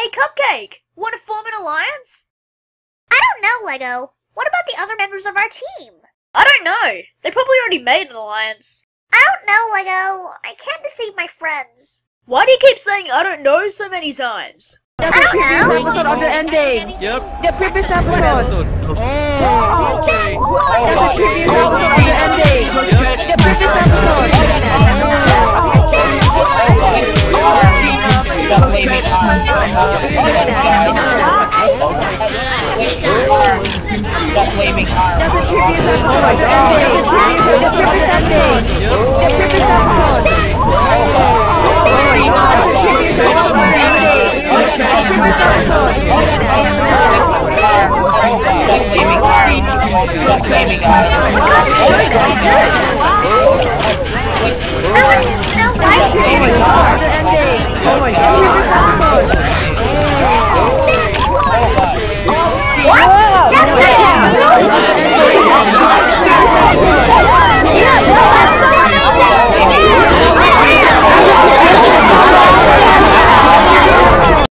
Hey, Cupcake! Want to form an alliance? I don't know, Lego. What about the other members of our team? I don't know. They probably already made an alliance. I don't know, Lego. I can't deceive my friends. Why do you keep saying I don't know so many times? The previous episode of the ending. Yep. The previous episode. Oh, okay. The previous episode of the ending. The previous episode. That's waving arm. That's the previous episode of the ending. The previous ending.